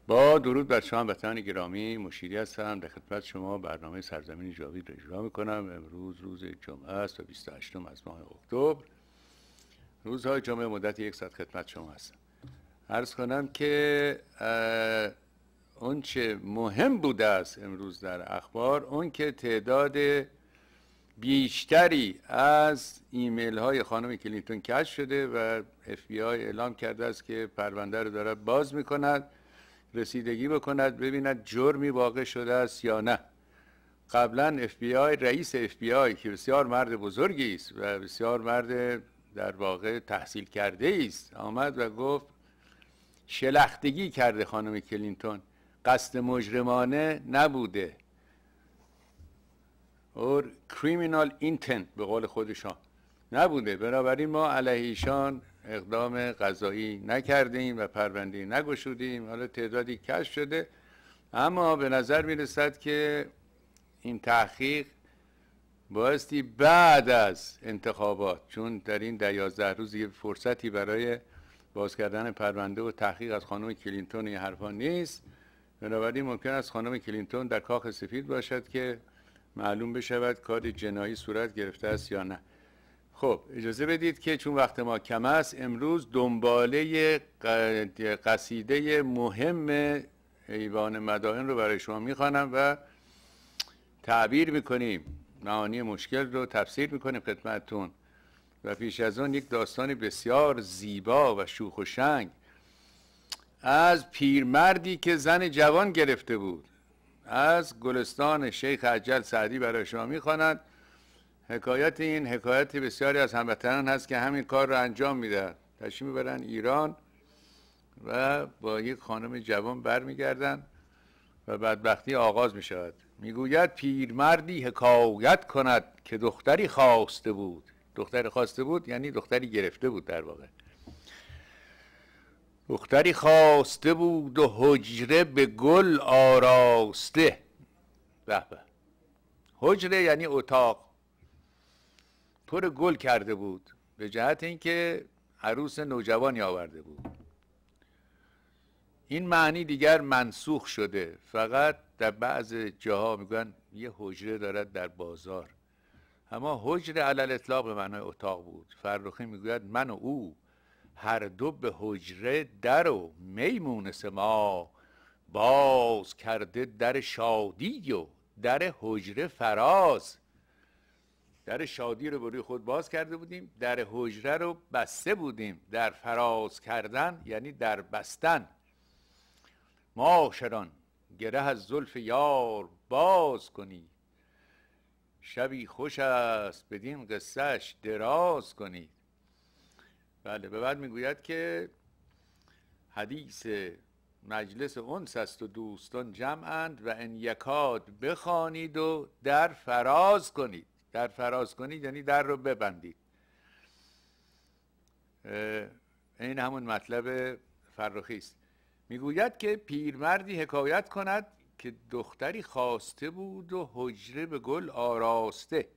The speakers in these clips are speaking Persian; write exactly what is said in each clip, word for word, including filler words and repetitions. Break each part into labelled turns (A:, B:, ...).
A: با درود بر شما هموطنان گرامی، مشیری هستم. در خدمت شما برنامه سرزمین جاوید را اجرا میکنم. امروز روز جمعه است و بیست و هشتم از ماه اکتبر. روزهای جمعه مدت یک ساعت خدمت شما هستم. عرض کنم که اون چه مهم بوده است امروز در اخبار، اون که تعداد بیشتری از ایمیل های خانم کلینتون کشف شده و اف بی آی اعلام کرده است که پرونده رو داره باز میکند، رسیدگی بکند ببیند جرمی واقع شده است یا نه. قبلا اف بی آی، رئیس اف بی آی که بسیار مرد بزرگی است و بسیار مرد در واقع تحصیل کرده است، آمد و گفت شلختگی کرده خانم کلینتون، قصد مجرمانه نبوده، اور criminal intent به قول خودشان نبوده. بنابراین ما علیه ایشان اقدام قضایی نکردیم و پرونده نگشودیم. حالا تعدادی کشف شده، اما به نظر میرسد که این تحقیق بایستی بعد از انتخابات، چون در این ده یازده روز یه فرصتی برای باز کردن پرونده و تحقیق از خانم کلینتون این حرفا نیست. بنابراین ممکن است خانم کلینتون در کاخ سفید باشد که معلوم بشود کار جنایی صورت گرفته است یا نه. خب اجازه بدید که چون وقت ما کم است، امروز دنباله قصیده مهم ایوان مدائن رو برای شما میخوانم و تعبیر میکنیم، معانی مشکل رو تفسیر میکنیم خدمتتون. و پیش از اون یک داستان بسیار زیبا و شوخ و شنگ از پیرمردی که زن جوان گرفته بود از گلستان شیخ عجل سعدی برای شما میخواند. حکایت این حکایت بسیاری از هموطنان هست که همین کار رو انجام میدن، تشریف میبرن ایران و با یک خانم جوان برمیگردن و بدبختی آغاز میشود. میگوید پیرمردی حکایت کند که دختری خواسته بود. دختری خواسته بود یعنی دختری گرفته بود. در واقع دختری خواسته بود و حجره به گل آراسته. به به. حجره یعنی اتاق، پر گل کرده بود به جهت اینکه عروس نوجوانی آورده بود. این معنی دیگر منسوخ شده، فقط در بعض جاها میگن یه حجره دارد در بازار، اما حجره علل اطلاق به معنای اتاق بود. فرخی میگوید من و او هر دو به حجره در و میمونس ما، باز کرده در شادی و در حجره فراز. در شادی رو بروی خود باز کرده بودیم، در حجره رو بسته بودیم. در فراز کردن یعنی در بستن. معاشران گره از زلف یار باز کنی، شبی خوش است بدین قصهش دراز کنید. بله. به بعد میگوید که حدیث مجلس انس است و دوستان جمعند و ان یکاد بخوانید و در فراز کنید. در فراز کنید یعنی در رو ببندید. این همون مطلب فرخی است. میگوید که پیرمردی حکایت کند که دختری خواسته بود و حجره به گل آراسته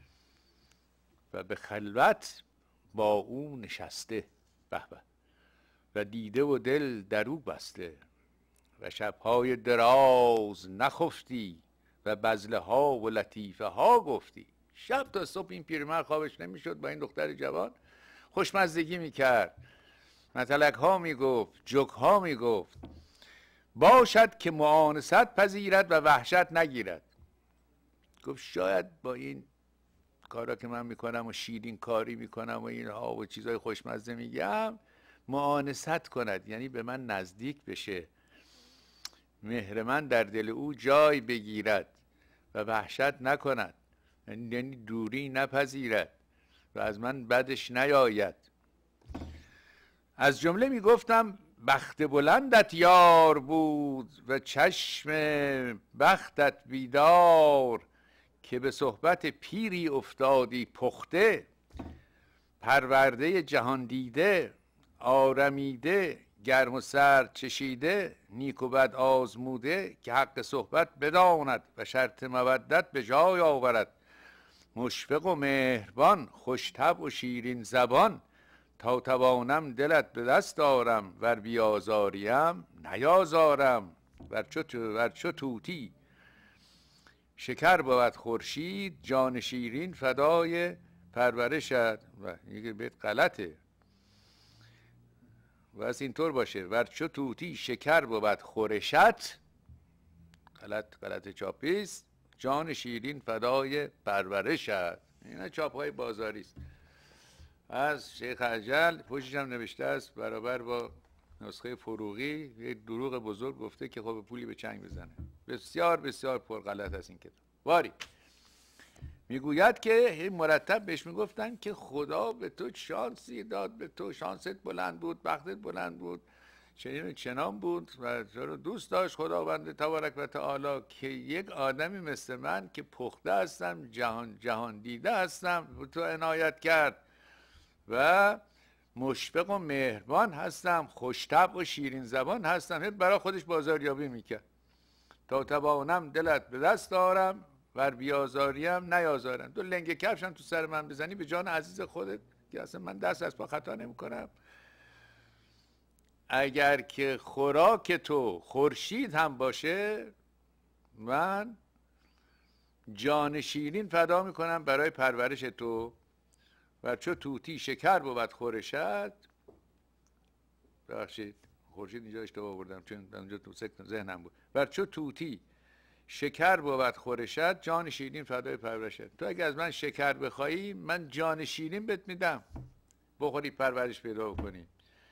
A: و به خلوت با او نشسته. به به. و دیده و دل در او بسته و شبهای دراز نخفتی و بذله ها و لطیفه ها گفتی. شب تا صبح این پیرمرد خوابش نمیشد، با این دختر جوان خوشمزدگی میکرد، مطلق ها میگفت، جوک ها میگفت. باشد که معانست پذیرد و وحشت نگیرد. گفت شاید با این کارا که من میکنم و شیرین کاری میکنم و اینها و چیزای خوشمزه میگم معانست کند، یعنی به من نزدیک بشه، مهر من در دل او جای بگیرد و وحشت نکند، یعنی دوری نپذیرد و از من بدش نیاید. از جمله میگفتم بخت بلندت یار بود و چشم بختت بیدار، که به صحبت پیری افتادی پخته، پرورده جهان دیده، آرمیده، گرم و سرد چشیده، نیک و بد آزموده، که حق صحبت بداند و شرط مودت به جای آورد. مشفق و مهربان، خوش طبع و شیرین زبان، تا توانم دلت به دست آرم، ور بیازاریم نیازارم. ور چو ور چو طوطی شکر بود خورشید، جان شیرین فدای پرورشت. و این بیت غلطه، واسه اینطور باشه ور چو طوطی شکر بود خورشت، غلط غلط چاپیست، جان شیرین فدای پرورشت. اینا چاپ های بازاری است از شیخ اجل. پشتش هم نوشته است برابر با نسخه فروغی یه دروغ بزرگ گفته که خب پولی به چنگ بزنه. بسیار بسیار پر غلط است این کتاب. واری میگوید که مرتب بهش میگفتن که خدا به تو شانسی داد، به تو شانست بلند بود، بختت بلند بود، چنین چنان بود و تو رو دوست داشت خداوند تبارک و تعالی که یک آدمی مثل من که پخته هستم، جهان جهان دیده هستم، به تو عنایت کرد و مشفق و مهربان هستم، خوش‌طبع و شیرین زبان هستم. برای خودش بازاریابی میکرد. تا توانم دلت به دست آرم، ور بیازاریم نیازارم. تو لنگ کفش هم تو سر من بزنی به جان عزیز خودت که اصلا من دست از پا خطا نمی کنم. اگر که خوراک تو خورشید هم باشه، من جان شیرین فدا میکنم برای پرورش تو. و چو طوطی شکر بود خورشت، ببخشید خورشید اینجا اشتباه آوردم چون اونجا تو سکت ذهنم بود. و چو طوطی شکر بود خورشت، جان شیرین فدای پرورشت. تو اگه از من شکر بخوایی من جان شیرین بهت میدم، بخوری پرورش پیدا کنی.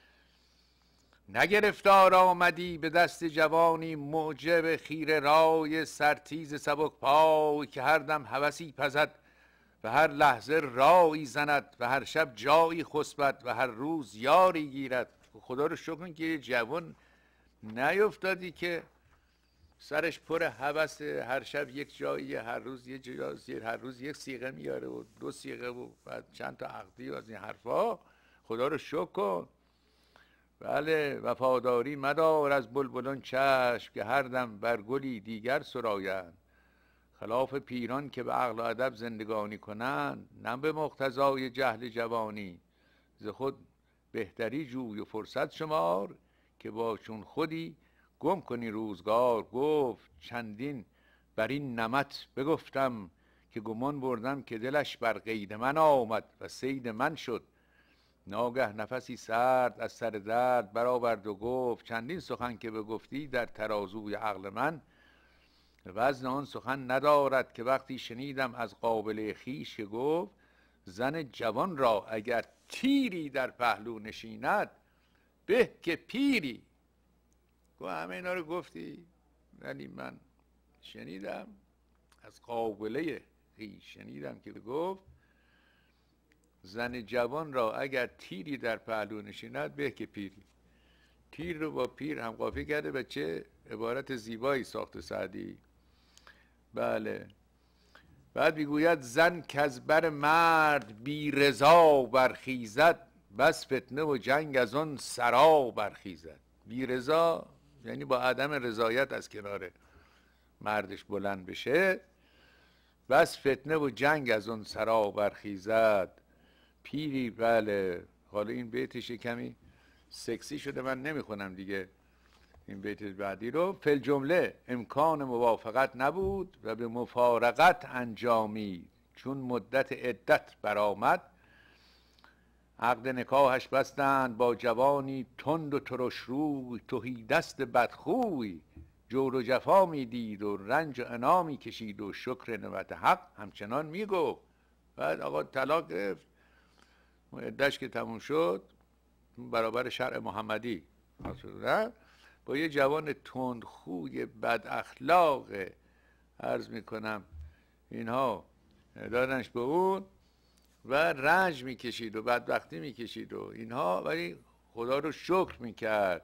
A: نگرفتار آمدی به دست جوانی، معجب خیره رای، سرتیز سبک پای، که هر دم هوسی پزد و هر لحظه رایی زند و هر شب جایی خسبد و هر روز یاری گیرد. خدا رو شکر کن که جوان نیفتادی که سرش پر هوس، هر شب یک جایی، هر روز یک جایی، هر روز یک صیغه میاره و دو صیغه و بعد چند تا عقدی و از این حرفا. خدا رو شکر کن. بله، وفاداری مدار از بلبلان چشم، که هر دم بر گلی دیگر سرایند. خلاف پیران که به عقل و ادب زندگانی کنند، نه به مقتضای جهل جوانی. ز خود بهتری جوی و فرصت شمار، که با چون خودی گم کنی روزگار. گفت چندین بر این نمط بگفتم، که گمان بردم که دلش بر قید من آمد و صید من شد. ناگه نفسی سرد از سر درد برآورد و گفت، چندین سخن که بگفتی در ترازوی عقل من، وزن آن سخن ندارد. که وقتی شنیدم از قابل خویش که گفت، زن جوان را اگر تیری در پهلو نشیند، به که پیری. گفت همه اینا رو گفتی، ولی من شنیدم از قابله خویش شنیدم که گفت زن جوان را اگر تیری در پهلو نشیند، به که پیری. تیر رو با پیر هم قافیه کرده و چه عبارت زیبایی ساخت سعدی. بله. بعد میگوید زن کز بر مرد بی رضا برخیزد، بس فتنه و جنگ از آن سرا برخیزد. بی رضا یعنی با عدم رضایت از کنار مردش بلند بشه، بس فتنه و جنگ از آن سرا برخیزد. پیری. بله. حالا این بیتش کمی سکسی شده، من نمیخونم دیگه این بیت بعدی رو. فل جمله امکان موافقت نبود و به مفارقت انجامید. چون مدت عدت برآمد، عقد نکاحش بستند با جوانی تند و ترش روی. تهی دست بدخوی جور و جفا میدید و رنج و عنا میکشید و شکر نعمت حق همچنان میگفت. بعد آقا طلاق گرفت، عدتش که تموم شد برابر شرع محمدی با یه جوان تندخوی بد اخلاق، عرض میکنم اینها دادنش به اون و رنج میکشید و بدبختی میکشید و اینها، ولی خدا رو شکر میکرد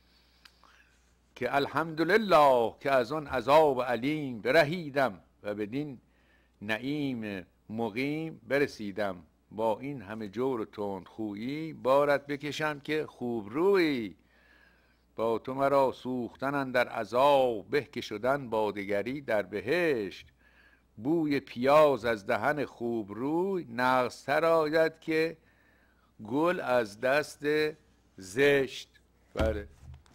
A: که الحمدلله که از اون عذاب علیم برهیدم و بدین نعیم مقیم برسیدم. با این همه جور و تندخویی بارت بکشم که خوب روی. با تو مرا سوختن اندر عذاب، به که شدن با دگری در بهشت. بوی پیاز از دهن خوب روی، نغزتر آید که گل از دست زشت. بله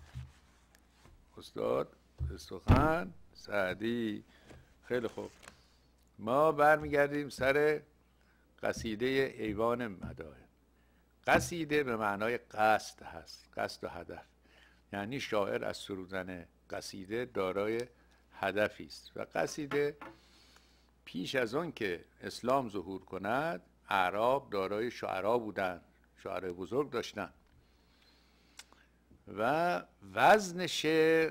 A: استاد سخن سعدی. خیلی خوب، ما برمیگردیم سر قصیده ایوان مدائن. قصیده به معنای قصد هست، قصد و هدف، یعنی شاعر از سرودن قصیده دارای هدفی است. و قصیده پیش از آن که اسلام ظهور کند اعراب دارای شعرا بودند، شعرای بزرگ داشتند و وزن شعر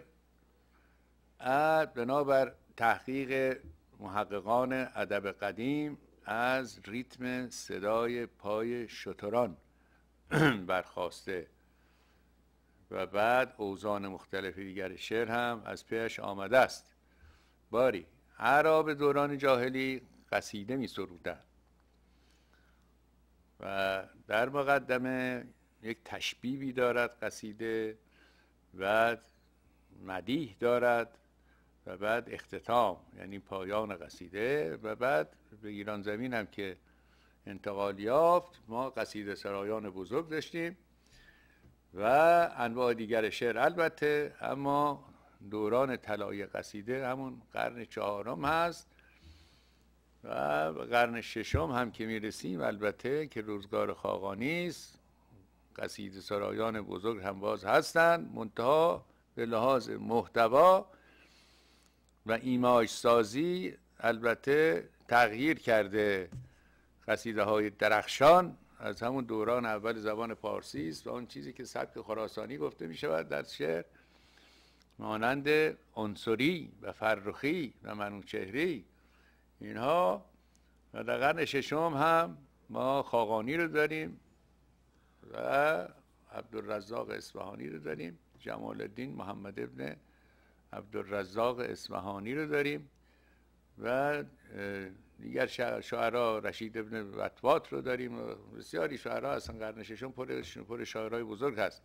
A: بنابر تحقیق محققان ادب قدیم از ریتم صدای پای شتران برخاسته و بعد اوزان مختلف دیگر شعر هم از پیش آمده است. باری اعراب دوران جاهلی قصیده می سرودند و در مقدمه یک تشبیبی دارد قصیده، بعد مدیح دارد و بعد اختتام یعنی پایان قصیده، و بعد به ایران زمین هم که انتقال یافت ما قصیده سرایان بزرگ داشتیم و انواع دیگر شعر البته. اما دوران طلایی قصیده همون قرن چهارم هست و به قرن ششم هم که میرسیم البته که روزگار خاقانی است، قصیده سرایان بزرگ هم باز هستند، منتها به لحاظ محتوا و ایماج سازی البته تغییر کرده. قصیده های درخشان از همون دوران اول زبان پارسی است و اون چیزی که سبک خراسانی گفته می شود در شعر، مانند عنصری و فرخی و منوچهری، اینها. و در قرن ششم هم ما خاقانی رو داریم و عبدالرزاق اصفهانی رو داریم، جمال الدین محمد ابن عبدالرزاق اصفهانی رو داریم و دیگر شاعرها، رشید ابن وطوات رو داریم و بسیاری شاعرها اصلا قرن ششم پر پر شاعرای بزرگ هست.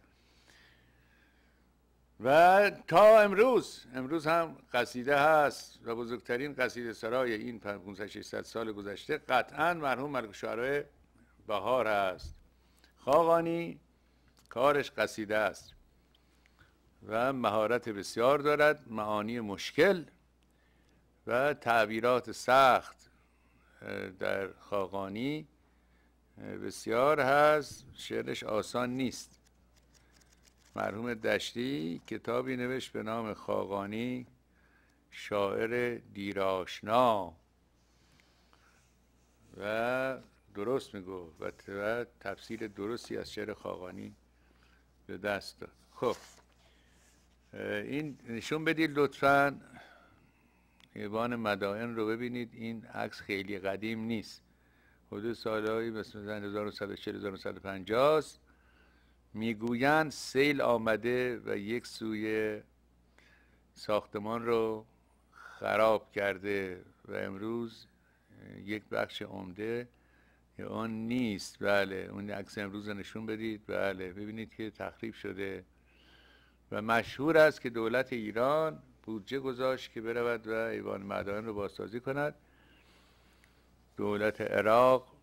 A: و تا امروز امروز هم قصیده هست و بزرگترین قصیده سرای این پانصد ششصد سال گذشته قطعا مرحوم ملک شعرای بهار است. خاقانی کارش قصیده است و مهارت بسیار دارد، معانی مشکل و تعبیرات سخت در خاقانی بسیار هست، شعرش آسان نیست. مرحوم دشتی کتابی نوشت به نام خاقانی شاعر دیرآشنا و درست میگو و تفسیر درستی از شعر خاقانی به دست داد. خب این نشون بدید لطفاً ایوان مدائن رو ببینید. این عکس خیلی قدیم نیست، حدود سالهایی مثلا هزار و نهصد و چهل هزار و نهصد و پنجاه است. میگویند سیل آمده و یک سوی ساختمان رو خراب کرده و امروز یک بخش عمده آن نیست. بله اون عکس امروز نشون بدید. بله ببینید که تخریب شده و مشهور است که دولت ایران بودجه گذاشت که برود و ایوان مدائن رو بازسازی کند. دولت عراق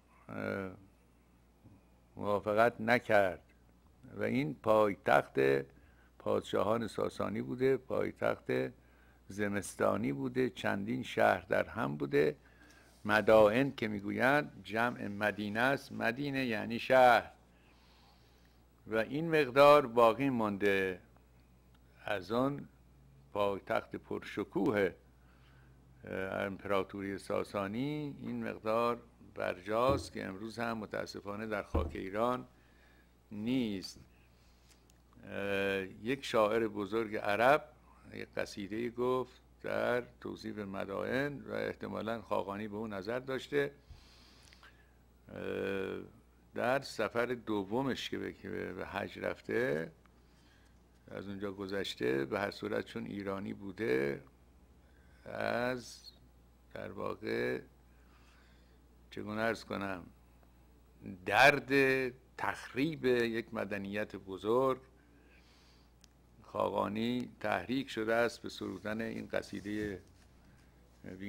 A: موافقت نکرد و این پایتخت پادشاهان ساسانی بوده، پایتخت زمستانی بوده، چندین شهر در هم بوده. مدائن که میگویند جمع مدینه است، مدینه یعنی شهر، و این مقدار باقی مانده از آن پایتخت پرشکوه امپراتوری ساسانی. این مقدار برجاست که امروز هم متاسفانه در خاک ایران نیست. یک شاعر بزرگ عرب یک قصیده گفت در توصیف مدائن و احتمالاً خاقانی به اون نظر داشته. در سفر دومش که به حج رفته از اونجا گذشته، به هر صورت چون ایرانی بوده، از در واقع چگونه عرض کنم درد تخریب یک مدنیت بزرگ خاقانی تحریک شده است به سرودن این قصیده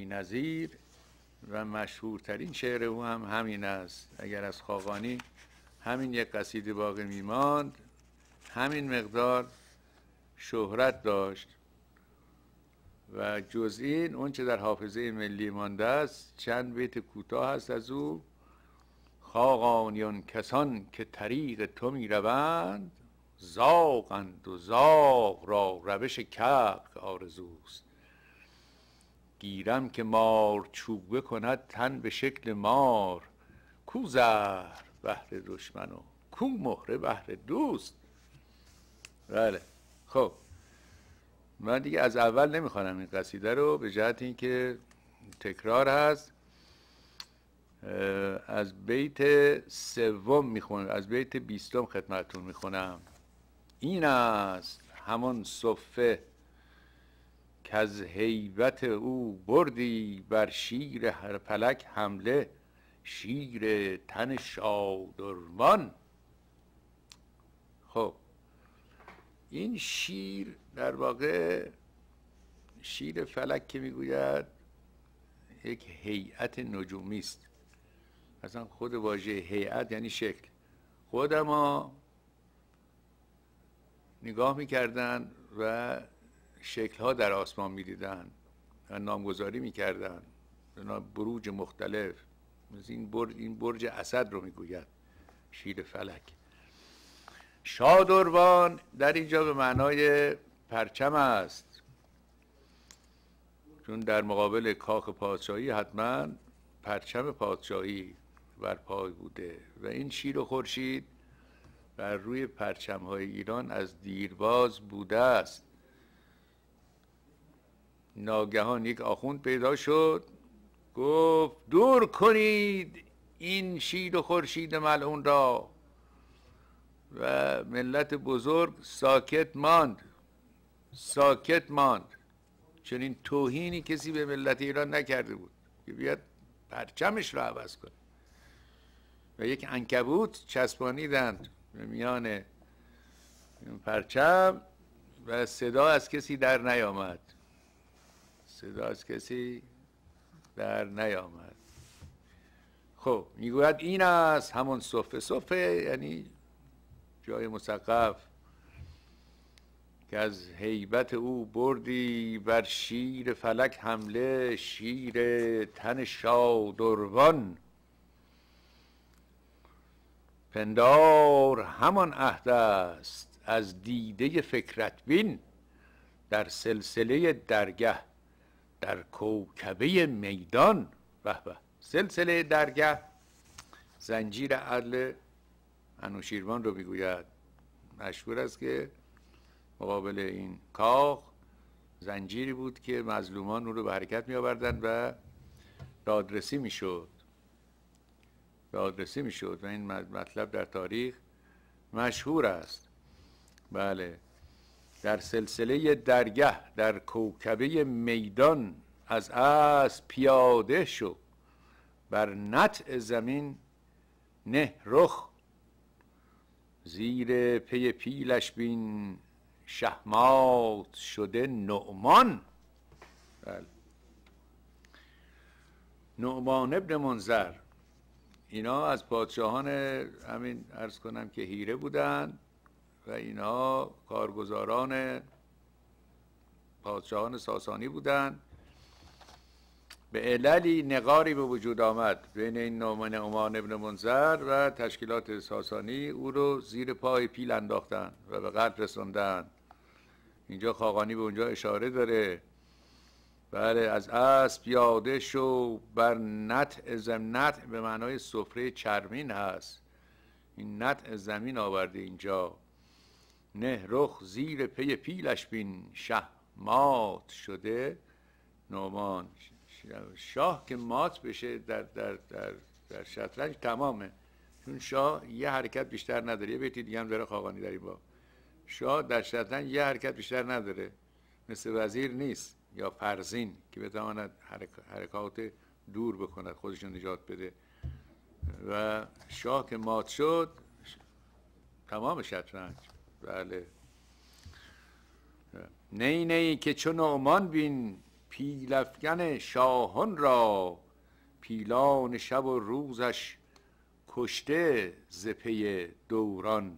A: بی‌نظیر و مشهورترین شعر او هم همین است. اگر از خاقانی همین یک قصیده باقی میماند، همین مقدار شهرت داشت و جز این اون چه در حافظه ملی مانده است چند بیت کوتاه هست از او. خاقانیان کسان که طریق تو می روند، زاغند و زاغ را روش کبک آرزوست. گیرم که مار چوبه کند تن به شکل مار، کو زهر بهر دشمن و کو مهره بهر دوست. بله خب من دیگه از اول نمیخوانم این قصیده رو به جهت اینکه تکرار هست. از بیت سوم میخونم، از بیت بیستم خدمتتون میخونم. این است همان صفه که از هیبت او بردی بر شیر هر فلک حمله، شیر تن شادروان. خب این شیر در واقع شیر فلک که میگوید یک هیئت نجومی است. اصلا خود واژه هیئت یعنی شکل. خودم ها نگاه میکردن و شکل‌ها در آسمان می‌دیدن و نامگذاری می‌کردن به بروج مختلف. مثل این برج، این برج اسد رو میگوید شیر فلک. شادروان در اینجا به معنای پرچم است، چون در مقابل کاخ پادشاهی حتما پرچم پادشاهی بر پای بوده و این شیر و خورشید بر روی پرچم‌های ایران از دیرباز بوده است. ناگهان یک آخوند پیدا شد، گفت دور کنید این شیر و خورشید ملعون را، و ملت بزرگ ساکت ماند. ساکت ماند چون این توهینی کسی به ملت ایران نکرده بود که بیاد پرچمش رو عوض کنه. و یک عنکبوت چسبانیدند به میان پرچم و صدا از کسی در نیامد. صدا از کسی در نیامد. خب میگوید این است همون صفه. صفه یعنی جای مسقف که از هیبت او بردی بر شیر فلک حمله، شیر تن شادروان. پندار همان عهد است از دیده فکرت بین، در سلسله درگه در کوکبه میدان. به به. سلسله درگه زنجیر عدل انوشیروان رو میگوید. مشهور است که مقابل این کاخ زنجیری بود که مظلومان اون رو به حرکت می آوردن و دادرسی می شد دادرسی می شد و این مطلب در تاریخ مشهور است. بله. در سلسله درگه در کوکبه میدان، از اسب پیاده شو بر نطع زمین نه رخ، زیر پی پیلش بین شهمات شده نعمان. بله. نعمان ابن منذر اینا از پادشاهان همین عرض کنم که هیره بودند و اینا کارگزاران پادشاهان ساسانی بودند. به عللی نقاری به وجود آمد بین این نعمان ابن منذر و تشکیلات ساسانی، او رو زیر پای پیل انداختن و به قتل رسوندن. اینجا خاقانی به اونجا اشاره داره. بله. از اسب پیاده شو بر نطع زمین. نطع به معنای سفره چرمین هست. این نطع زمین آورده اینجا. نه رخ زیر پی پیلش بین شهمات شده نعمان. شاه که مات بشه در در در در شطرنج تمامه، چون شاه یه حرکت بیشتر نداره. یه بیتی دیگه هم داره خاقانی در این باب. شاه در شطرنج یه حرکت بیشتر نداره، مثل وزیر نیست یا فرزین که بتواند حرکات دور بکند، خودش رو نجات بده. و شاه که مات شد تمام شطرنج. بله. نی نی که چون نعمان بین پیلافگن شاهان را، پیلان شب و روزش کشته ز پی دوران.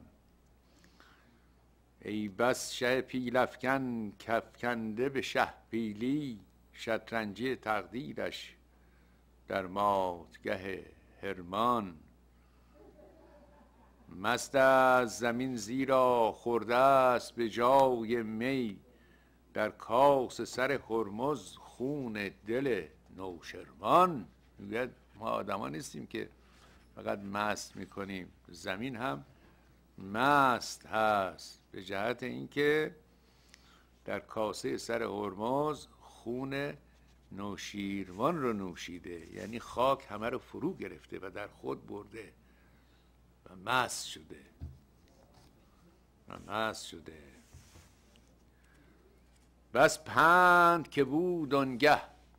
A: ای بس شه پیل افکن کفکنده به شه پیلی، شطرنجی تقدیرش در ماتگه حرمان. مست از زمین زیرا خورده است به جای می، در کاس سر هرمز خون دل نوشروان. میگوید ما آدما نیستیم که فقط مست میکنیم، زمین هم مست هست به جهت اینکه در کاسه سر هرمز خون نوشیروان رو نوشیده، یعنی خاک همه رو فرو گرفته و در خود برده و مست شده و مست شده. بس پند که بود آنگه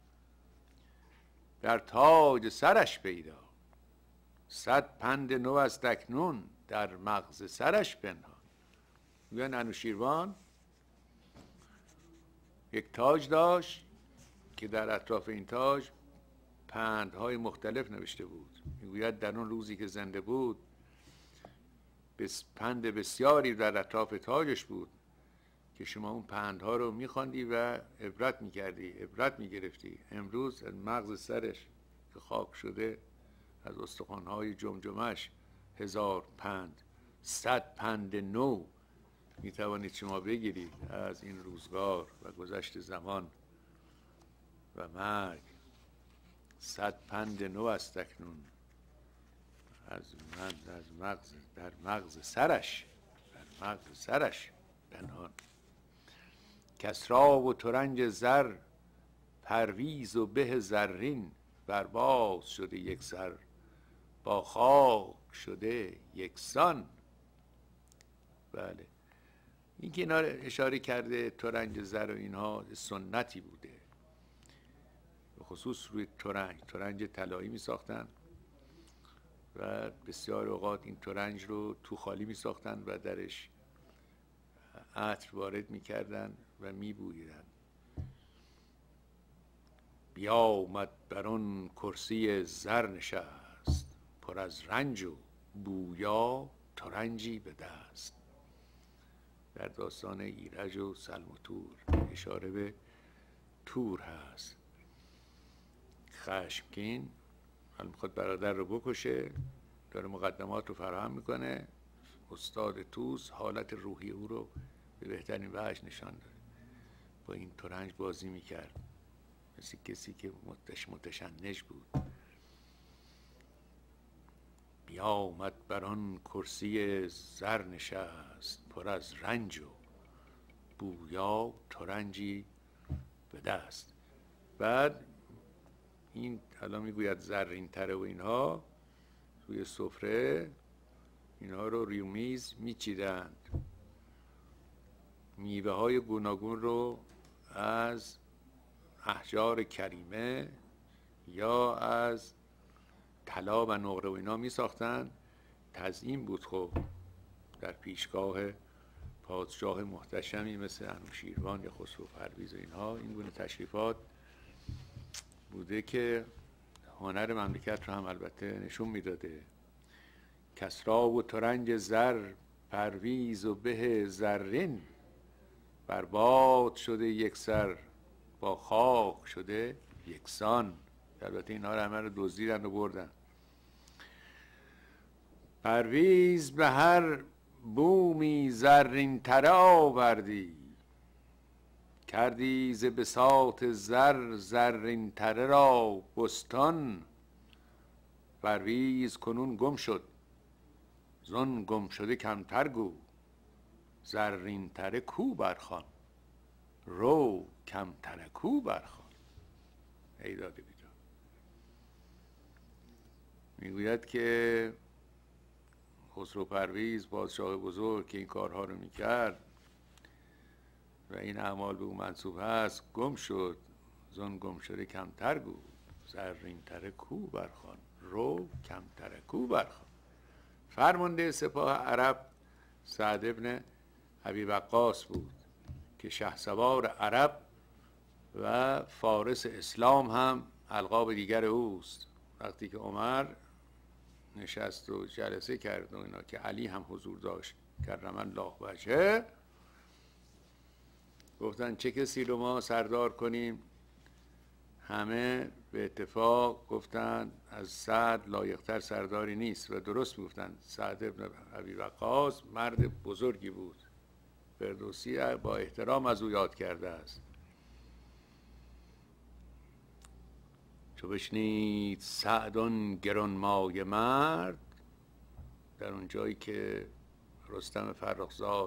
A: در تاج سرش پیدا، صد پند نو است اکنون در مغز سرش پنهان. میگن انوشیروان یک تاج داشت که در اطراف این تاج پندهای مختلف نوشته بود. میگوید در اون روزی که زنده بود بس پند بسیاری در اطراف تاجش بود که شما اون پندها رو میخواندی و عبرت میکردی، عبرت میگرفتی. امروز مغز سرش که خاک شده، از استخوانهای جمجمش هزار پند، صد پند نو میتوانید شما بگیرید از این روزگار و گذشت زمان و مرگ. صد پند نو است اکنون از من از مغز در مغز سرش در مغز سرش پنهان. کسری و ترنج زر پرویز و به زرین، برباز شده یک سر با خاک شده یکسان. بله این که اینا اشاره کرده ترنج زر و اینها سنتی بوده، به خصوص روی ترنج ترنج طلایی می ساختن و بسیار اوقات این ترنج رو تو خالی می ساختن و درش عطر وارد می کردن و می بویدن. بیا آمد بر آن کرسی زر نشست، پر از رنج و بویا ترنجی به دست. در داستان ایرج و سلم و تور اشاره به تور هست. خشمگین حالا میخواد برادر رو بکشه، داره مقدمات رو فراهم میکنه. استاد توس حالت روحی او رو به بهترین وجه نشان داره، با این ترنج بازی میکرد مثل کسی که متش متشنج بود. بیا آمد بر آن کرسی زر نشست، پر از رنج و بویا ترنجی به دست. بعد این حالا میگوید زرین تره و اینها روی سفره اینها رو روی میز میچیدند. میوه های گوناگون رو از احجار کریمه یا از طلا و نقره و اینا می ساختن. تزیین بود خب در پیشگاه پادشاه محتشمی مثل انوشیروان یا خسرو پرویز و اینها. این گونه تشریفات بوده که هنر مملکت رو هم البته نشون میداده. کسری و ترنج زر پرویز و به زرین، برباد شده یک سر با خاک شده یکسان. البته اینها رو همه رو دزدیدن و بردن. پرویز به هر بومی زرین تره آوردی، کردی ز بساط زر زرین تره را بستان. پرویز کنون گم شد زان گم شده کمتر گو، زرین تره کو برخوان رو کمتر کو برخوان. ای داده بیداد. میگوید که خسرو پرویز پادشاه بزرگ که این کارها رو میکرد و این اعمال به او منسوب هست، گم شد زان گم شده کمتر گو، زرین تره کو برخوان رو کمتر کو برخوان. فرمانده سپاه عرب سعد ابن ابی وقاص بود که شهسوار عرب و فارس اسلام هم القاب دیگر اوست. وقتی که عمر نشست و جلسه کرد و اینا که علی هم حضور داشت کرم الله وجهه، گفتن چه کسی رو ما سردار کنیم؟ همه به اتفاق گفتن از سعد لایق‌تر سرداری نیست و درست گفتن. سعد ابن ابی وقاص مرد بزرگی بود، فردوسی با احترام از او یاد کرده است. چو بشنید سعد آن گرانمایه مرد، در اون جایی که رستم فرخزاد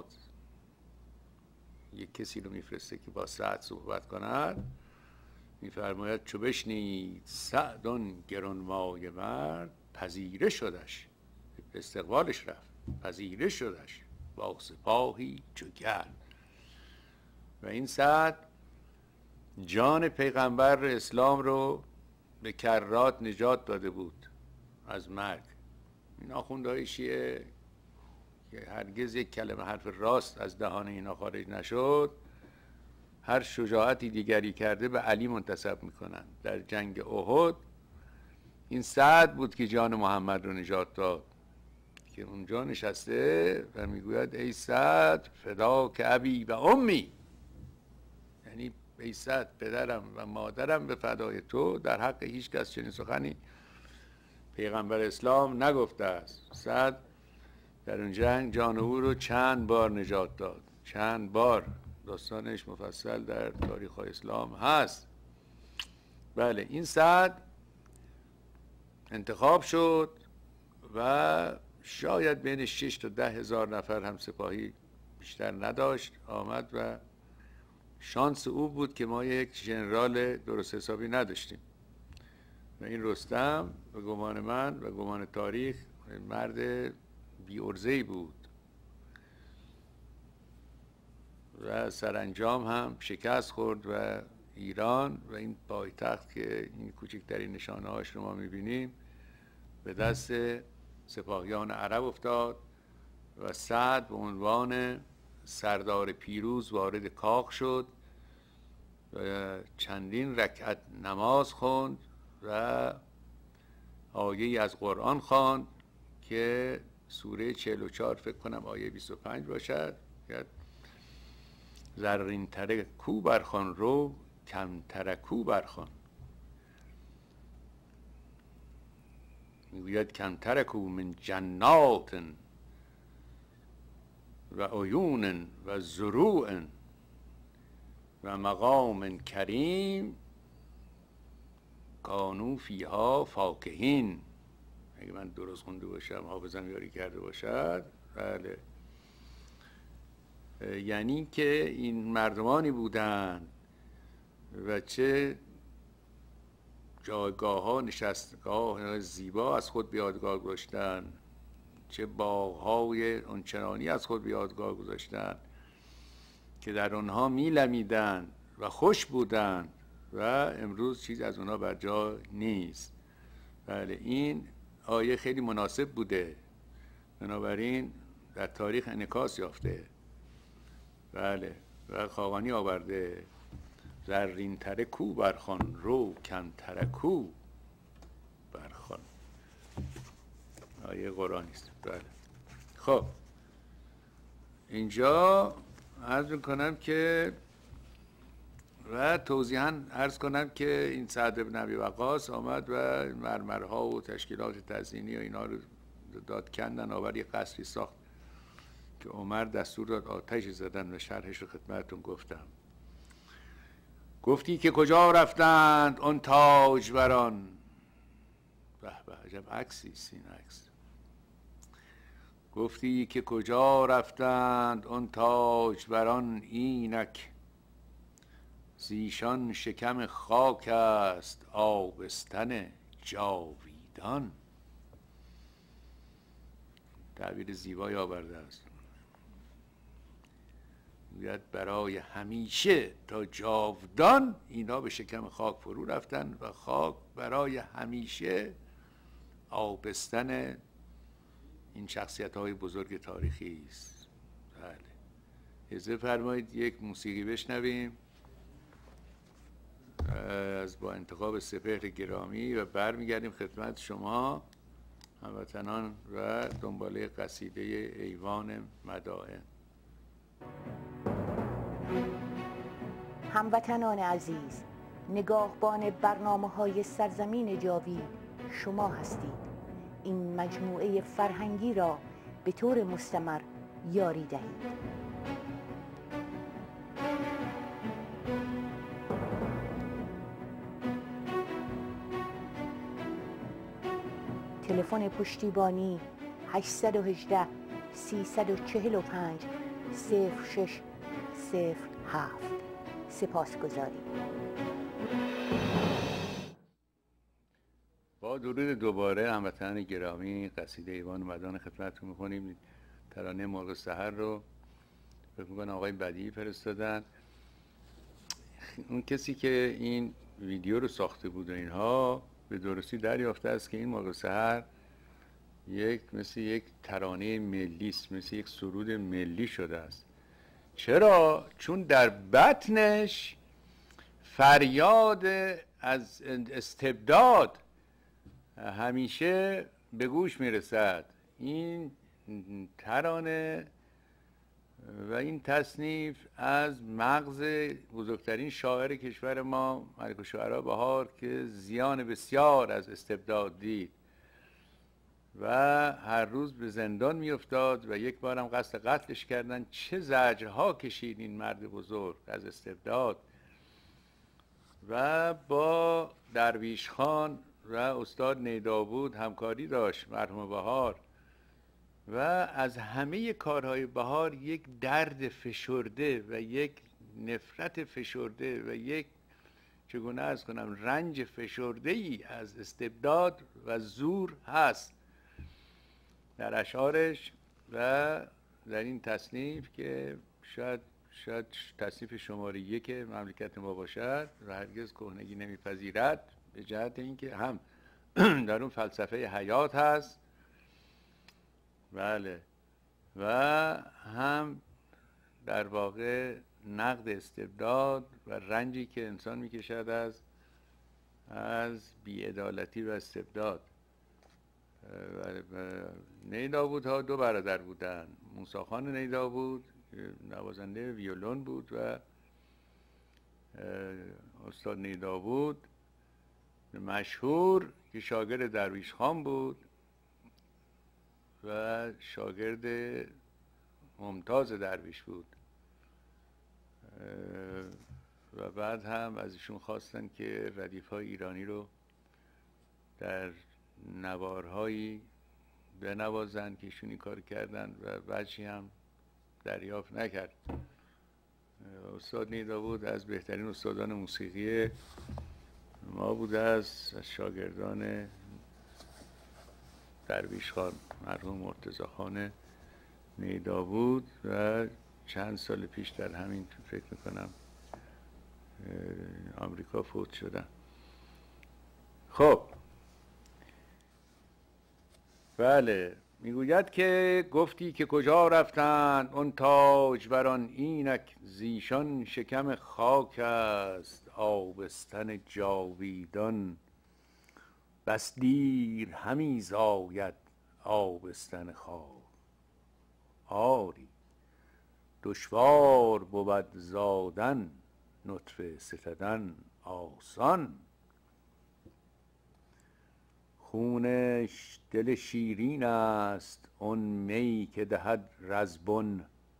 A: یک کسی رو میفرسته که با سعد صحبت کند، میفرماید چو بشنید سعد آن گرانمایه مرد، پذیره شدش، استقبالش رفت، پذیره شدش با سپاهی چو گرد. و این سعد جان پیغمبر اسلام رو به کرات نجات داده بود از مرگ. این آخوندهای شیعه که هرگز یک کلمه حرف راست از دهان اینا خارج نشد، هر شجاعتی دیگری کرده به علی منتسب میکنن. در جنگ احد این سعد بود که جان محمد رو نجات داد، که اونجا نشسته و میگوید ای سعد فدا که ابی و امی، یعنی ای سعد پدرم و مادرم به فدای تو. در حق هیچ کس چنین سخنی پیغمبر اسلام نگفته است. سعد در اون جنگ جان او رو چند بار نجات داد، چند بار، داستانش مفصل در تاریخ اسلام هست. بله، این سعد انتخاب شد و شاید بین شش تا ده هزار نفر هم سپاهی بیشتر نداشت. آمد و شانس او بود که ما یک ژنرال درست حسابی نداشتیم و این رستم به گمان من و گمان تاریخ مرد بی عرضه‌ای بود و سرانجام هم شکست خورد و ایران و این پایتخت که این کوچکترین نشانه هاش رو ما میبینیم به دست سپاهیان عرب افتاد و سعد به عنوان سردار پیروز وارد کاخ شد و چندین رکعت نماز خوند و آیه‌ای از قرآن خواند که سوره چهل و چهار فکر کنم آیه بیست و پنج باشد. زرین تره کو برخوان رو کم تره کو برخوان. میگوید کم تره کو من جنات و عیون و زروع و مقام کریم کانو فیها فاکهین. اگه من درست خونده باشم، حافظم یاری کرده باشد، بله، یعنی که این مردمانی بودند و چه جایگاه ها، نشستگاه زیبا از خود به یادگار گذاشتن، چه باغ‌های آنچنانی از خود به یادگار گذاشتن که در آنها می‌لمیدند و خوش بودند و امروز چیز از اونها بر جا نیست. بله، این آیه خیلی مناسب بوده، بنابراین در تاریخ انعکاس یافته. بله، و خاقانی آورده زرین تره کو برخوان رو کم تره کو برخوان. آیه قرآنی است. بله. خب اینجا عرض میکنم که و توضیحاً عرض کنم که این سعد بن ابی وقاص آمد و مرمرها و تشکیلات تزیینی و اینا رو داد کندن، آور یک قصری ساخت که عمر دستور داد آتش زدن و شرحش رو خدمتتون گفتم. گفتی که کجا رفتند آن تاجوران. به به، عجب عکسی است این عکس. گفتی که کجا رفتند آن تاجوران، اینک زیشان شکم خاک است آبستن جاویدان. تعبیر زیبایی آورده است. میگوید برای همیشه تا جاودان اینا به شکم خاک فرو رفتن و خاک برای همیشه آبستن این شخصیت های بزرگ تاریخی است. بله، اجازه فرمایید یک موسیقی بشنویم از با انتخاب سپهر گرامی و برمیگردیم خدمت شما هموطنان و دنباله قصیده ایوان مدائن.
B: هموطنان عزیز، نگاهبان برنامه‌های سرزمین جاوید شما هستید. این مجموعه فرهنگی را به طور مستمر یاری دهید. تلفن پشتیبانی هشت یک هشت سه چهار پنج صفر شش صفر هفت. سپاسگزاریم.
A: با درود دوباره هموطنان گرامی، قصیده ایوان مدائن خدمتتون می‌کنیم. ترانه مرغ سحر رو فکر می‌کنم آقای بدیعی فرستادن. اون کسی که این ویدیو رو ساخته بود و اینها به درستی دریافته است که این مرغ سحر یک مثل یک ترانه ملی است، مثل یک سرود ملی شده است. چرا؟ چون در بطنش فریاد از استبداد همیشه به گوش میرسد. این ترانه و این تصنیف از مغز بزرگترین شاعر کشور ما، ملک الشعرا بهار، که زیان بسیار از استبداد دید و هر روز به زندان میافتاد و یک بارم قصد قتلش کردن. چه زجرها کشید این مرد بزرگ از استبداد. و با درویش خان و استاد نیدابود همکاری داشت مرحوم بهار و از همه کارهای بهار یک درد فشرده و یک نفرت فشرده و یک چگونه از کنم رنج فشرده ای از استبداد و زور هست در اشعارش و در این تصنیف که شاید شاید تصنیف شماره یک مملکت ما باشد و هرگز کهنگی نمیپذیرد، به جهت اینکه هم در اون فلسفه حیات هست، بله، و هم در واقع نقد استبداد و رنجی که انسان میکشد از از بی‌عدالتی و استبداد. نیدابود ها دو برادر بودن. موسی خان نیدابود نوازنده ویولون بود و استاد نیدابود مشهور که شاگرد درویش خان بود و شاگرد ممتاز درویش بود و بعد هم از ایشون خواستن که ردیف‌های ایرانی رو در نوارهایی بنوازن که ایشون این کار کردن و بچی هم دریافت نکرد. استاد نیدابود از بهترین استادان موسیقی ما بوده است، از شاگردان درویش خان مرحوم مرتضی خان نیدابود و چند سال پیش در همین فکر میکنم آمریکا فوت شدن. خب بله، میگوید که گفتی که کجا رفتند اون تاج بران، اینک زیشان شکم خاک است آبستن جاویدان، بس دیر همی زاید آبستن خاک. آری دشوار بود زادن نطفه ستدن آسان، خونش دل شیرین است اون می که دهد رزبن.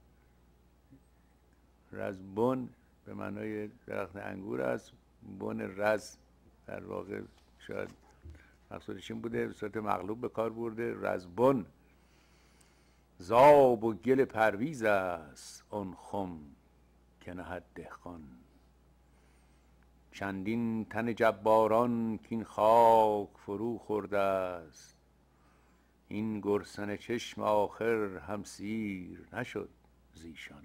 A: رزبن به معنای درخت انگور است، بن رز در واقع شاید مقصودش این بوده، به صورت مغلوب به کار برده. رزبن زاب و گل پرویز است اون خم که نهد دهقان، چندین تن جباران که این خاک فرو خورده است، این گرسنه چشم آخر هم سیر نشد زیشان.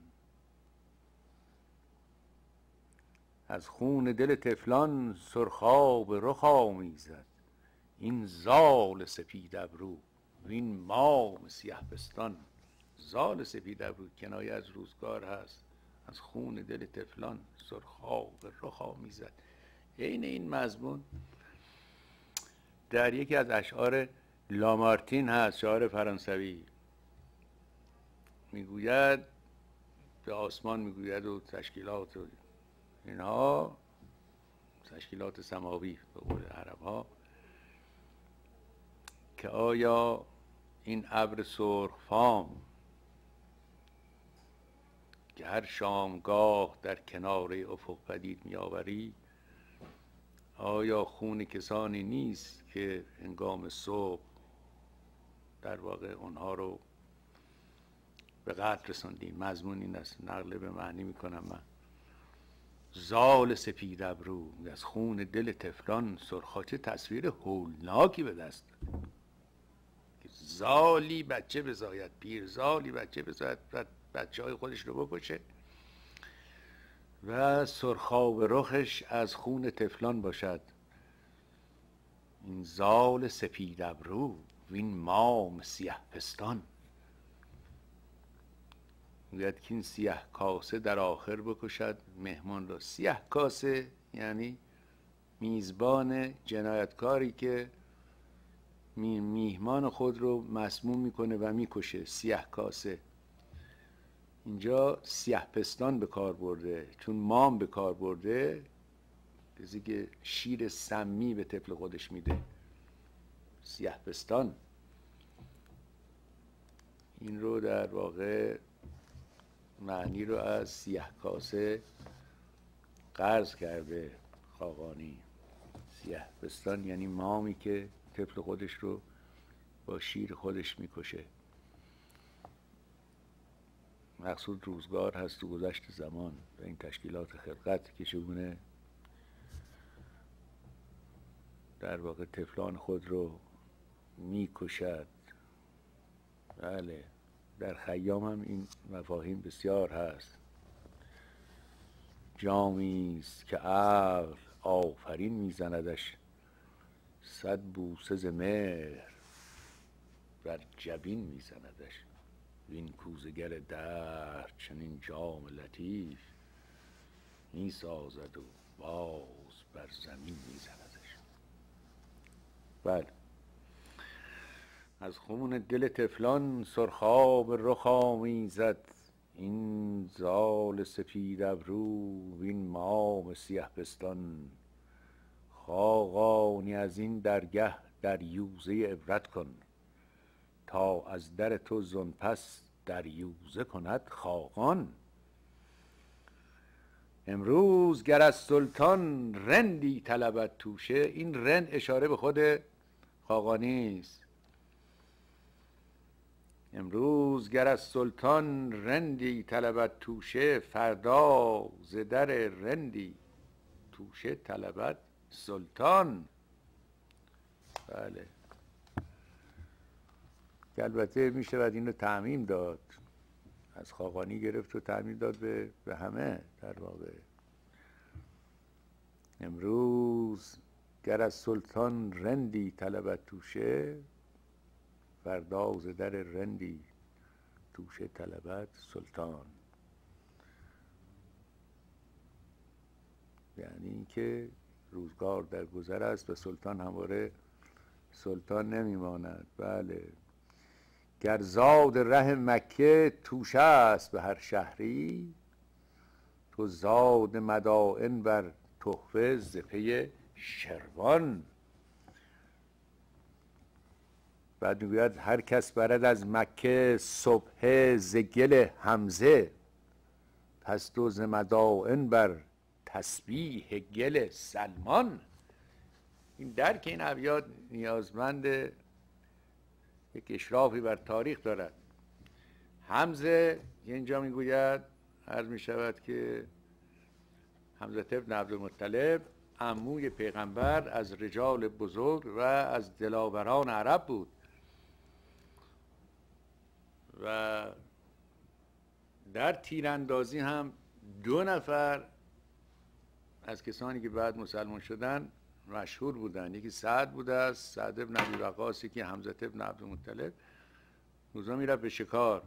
A: از خون دل طفلان سرخاب رخ آمیزد، این زال سپید ابرو وین مام سیه پستان. زال سپید ابرو کنایه از روزگار هست، از خون دل طفلان سرخاب رخ آمیزد. عین این مضمون در یکی از اشعار لامارتین هست، شاعر فرانسوی، میگوید به آسمان میگوید و تشکیلات و اینها، تشکیلات سماوی به قول عرب ها، که آیا این ابر سرخ فام که هر شامگاه در کنار افق پدید میآوری، آیا خون کسانی نیست که هنگام صبح در واقع اونها رو به قتل رساندی؟ مضمون این است، نقل به معنی میکنم من. زال سپید ابرو از خون دل طفلان سرخا، چه تصویر هولناکی به دست. زالی بچه بزاید، پیر زالی بچه بزاید، بچه های خودش رو بکشه و سرخاب رخش از خون طفلان باشد. این زال سپید ابرو وین مام سیه پستان، میگوید که این سیه کاسه در آخر بکشد مهمان را. سیه کاسه یعنی میزبان جنایتکاری که میهمان خود رو مسموم میکنه و میکشه. سیه کاسه اینجا سیه پستان به کار برده، چون مام به کار برده، کسی که شیر سمی به طفل خودش میده. سیه پستان این رو در واقع معنی رو از سیه کاسه قرض کرده خاقانی. سیه پستان یعنی مامی که طفل خودش رو با شیر خودش میکشه. مقصود روزگار هست و گذشت زمان و این تشکیلات خلقت که چگونه در واقع طفلان خود رو میکشد. بله، در خیام هم این مفاهیم بسیار هست. جامیست که عقل آفرین میزندش، صد بوسه ز مهر بر جبین میزندش. وین کوزگر دهر چنین جام لطیف، میسازد و باز بر زمین میزندش. بله، از خون دل طفلان سرخاب رخ آمیزد، این زال سپید ابرو وین مام سیه پستان. خاقانی از این درگه در یوزه عبرت کن، تا از در تو زن پس در یوزه کند خاقان. امروز گر از سلطان رندی طلبد توشه، این رند اشاره به خود خاقانی است. امروز گر از سلطان رندی طلبد توشه، فردا ز در رندی توشه طلبد سلطان. بله، که البته می شود این رو تعمیم داد، از خاقانی گرفت و تعمیم داد به, به همه در واقع. امروز گر از سلطان رندی طلبد توشه، فردا ز در رندی توشه طلبد سلطان. یعنی اینکه روزگار در گذر است و سلطان همواره سلطان نمیماند. بله، گر زاد ره مکه توشه است به هر شهری، تو زاد مدائن بر تحفه ز پی شروان. بعد میگوید هر کس برد از مکه صبح ز گل حمزه، پس تو ز مدائن بر تسبیح گل سلمان. این درک این ابیات نیازمند یک اشرافی بر تاریخ دارد. حمزه اینجا میگوید، عرض می شود که حمزه ابن عبدالمطلب عموی پیغمبر از رجال بزرگ و از دلاوران عرب بود و در تیراندازی هم دو نفر از کسانی که بعد مسلمان شدن مشهور بودن. یکی سعد بوده است، سعد ابن ابی وقاص، یکی حمزه ابن عبدالمطلب. روزا میرفت به شکار.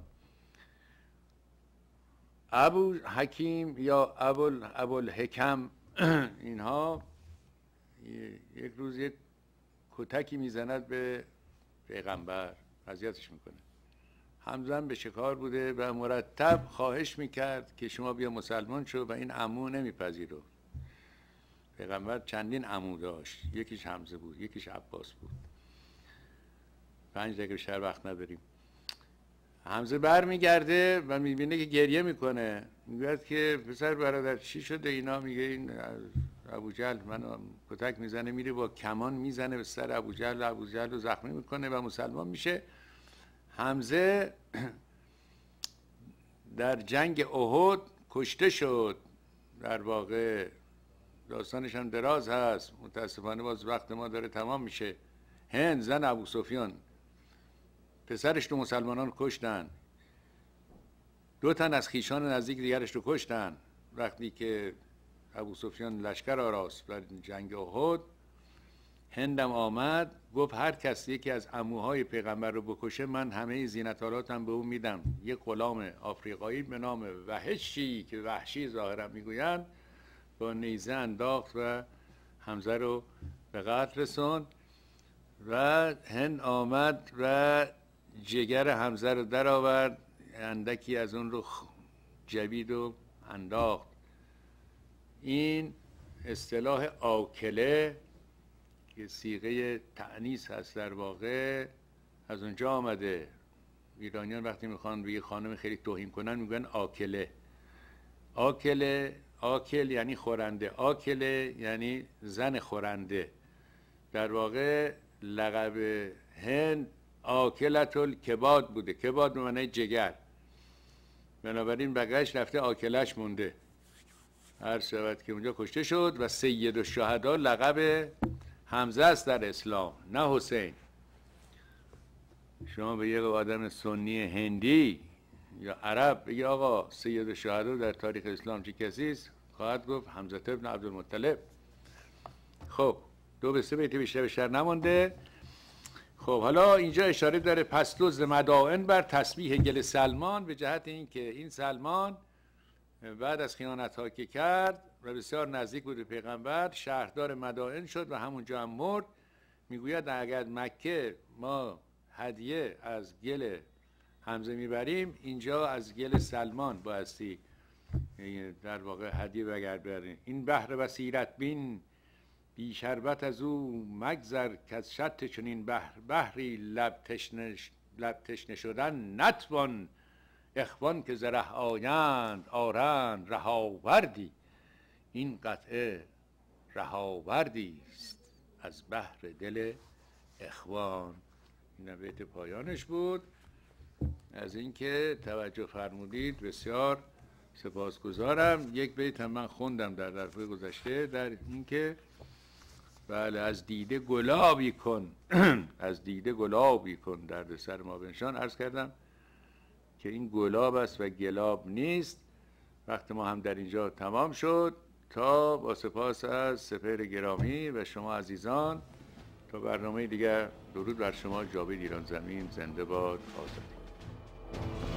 A: ابو حکیم یا ابو الحکم اینها یک روز یک کتکی میزند به پیغمبر اذیتش میکنه. حمزه به شکار بوده و مرتب خواهش میکرد که شما بیا مسلمان شو و این عمو نمیپذیره. پیغمبر چندین عمو داشت، یکیش حمزه بود، یکیش عباس بود. پنج دقیقه بیشتر وقت نداریم. حمزه بر میگرده و میبینه که گریه میکنه، میگوید که پسر برادر چی شده اینا؟ میگه این ابوجهل منو کتک میزنه، میره با کمان میزنه به سر ابوجهل، ابوجهل رو زخمی میکنه و مسلمان میشه. حمزه در جنگ احد کشته شد. در واقع داستانش هم دراز هست، متاسفانه باز وقت ما داره تمام میشه. هند زن ابو سفیان پسرش رو مسلمانان کشتن، دو تن از خیشان نزدیک دیگرش رو کشتن. وقتی که ابو سفیان لشکر آراست در جنگ احد، هندم آمد گفت هر کسی یکی از عموهای پیغمبر رو بکشه من همه زینت‌آلاتم به او میدم. یک غلام آفریقایی به نام وحشی که وحشی ظاهرا میگویند با نیزه انداخت و حمزه رو به قتل رسوند و هند آمد و جگر حمزه رو در آورد، اندکی از اون رو جوید و انداخت. این اصطلاح آکله که صیغه تأنیث هست در واقع از اونجا آمده. ایرانیان وقتی میخوان به یه خانم خیلی توهین کنن میگن آکله. آکله، آکل یعنی خورنده، آکله یعنی زن خورنده. در واقع لقب هند آکلت الکباد بوده، کباد به معنی جگر، بنابراین بقیه‌اش رفته آکلش مونده. هر شود که اونجا کشته شد و سید الشهدا لقب حمزه است در اسلام، نه حسین. شما به یک آدم سنی هندی یا عرب بگی آقا سید الشهدا در تاریخ اسلام چه کسی است، خواهد گفت حمزه ابن عبدالمطلب. خب دو به سه بیت بیشتر بیشتر نمونده. خب حالا اینجا اشاره داره پس دزد مدائن بر تسبیح گل سلمان، به جهت اینکه این سلمان بعد از خیانت ها که کرد و بسیار نزدیک بود به پیغمبر شهردار مدائن شد و همونجا هم مرد. میگوید اگر مکه ما هدیه از گل حمزه میبریم، اینجا از گل سلمان بایستی در واقع هدیه بگرد. این بحر بصیرت بین بی شربت از او مگذر که از شط چنین بحر بحری لب تشنه لب تشنه شدن نتوان اخوان که زره آیند آرند رهاوردی. این قطعه رهاوردی است از بحر دل اخوان. این بیت پایانش بود. از اینکه توجه فرمودید بسیار سپاسگزارم. یک بیت هم من خوندم در دفعه گذشته، در اینکه بله از دیده گلابی کن از دیده گلابی کن درد سر ما بنشان. عرض کردم که این گلاب است و گلاب نیست. وقت ما هم در اینجا تمام شد. تا با سپاس از سپهر گرامی و شما عزیزان، تا برنامه دیگر، درود بر شما. جاوید ایران زمین زنده باد. آزادی.